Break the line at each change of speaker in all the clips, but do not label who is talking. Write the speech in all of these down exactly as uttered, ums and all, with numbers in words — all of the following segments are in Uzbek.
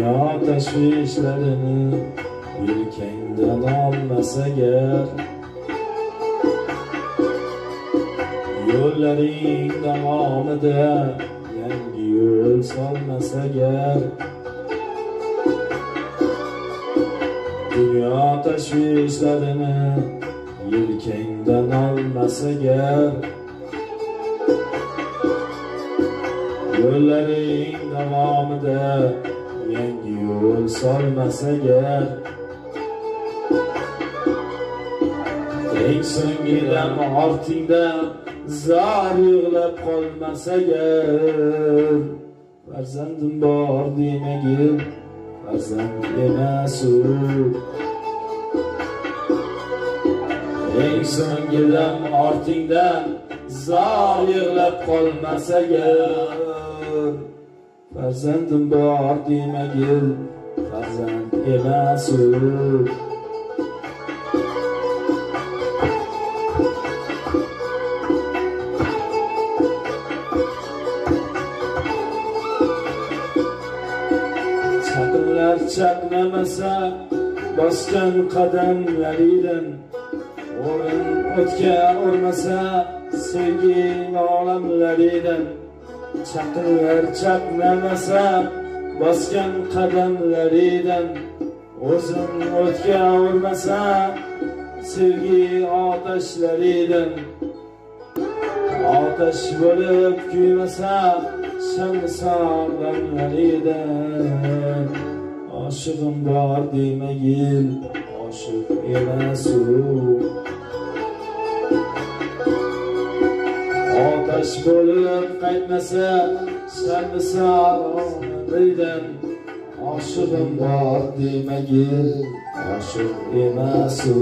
Dünya tashvishlarini yelkangdan olmasa gar, yo'llaring davomida yangi yo'l solmasa gar, dünya tashvishlarini yelkangdan olmasa gar, yo'llaring davomida yangi yo'l solmasa gar, eng so'nggi dam ortingda zar yig'lab qolmasa gar, farzandim bor demagin farzand emas u, eng so'nggi dam ortingdan zar yig'lab qolmasa gar, farzandim bor demagin farzand emas u. Chaqinlar chaqnamasa bosgan qadamlaridan, o'rin o'tga urmasa sevgi olamlaridan, chaqinlar chaqnamasa bosgan qadamlaridan, o'zin o'tga urmasa sevgi otashlaridan, otash bo'lib kuymasa shamsonlaridan, oshig'im bor demagin oshiq emas u, otash bo'lib qaytmasa shamsonlaridan, oshig'im bor demagin oshiq emas u.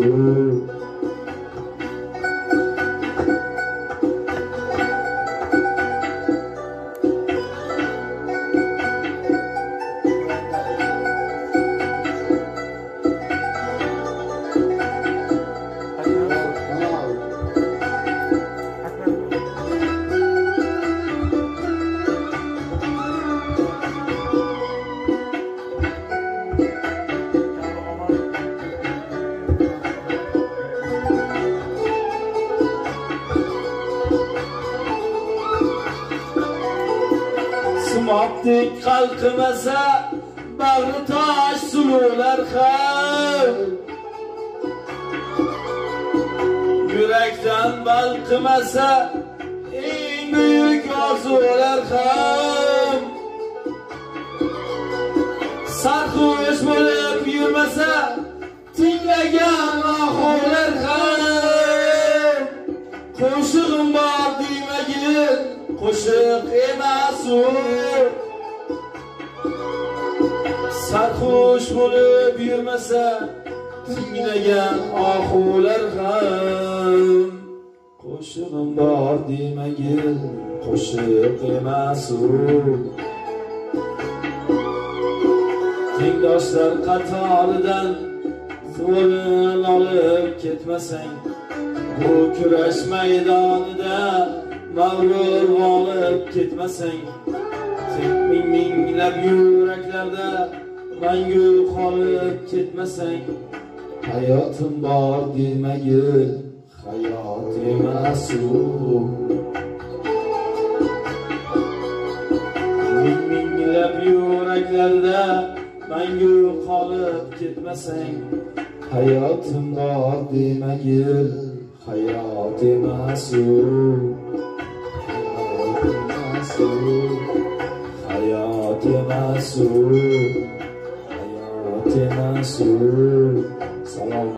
Sumokdek qalqimasa bag'ri tosh sulular ham, yurakdan balqimasa eng buyuk orzular ham, sarxush bo'lib yurmasa tinglagan oxular ham, qo'shig'im bor demagin qo'shiq emas u, sarxush bo'lib yurmasa tinglagan oxular ham, qo'shig'im bor demagin qo'shiq emas u. Tengdoshlar qatoridan o'rin olib ketmasang, bu kurash maydonida mag'rur olib ketmasang, ming minglab yuraklarda mangu qolib ketmasang, hayotim bor demagin hayot emas u. Ming minglab yuraklarda mangu qolib ketmasang, hayotim bor demagin hayot emas u. Hayat emas u, hayat emas u.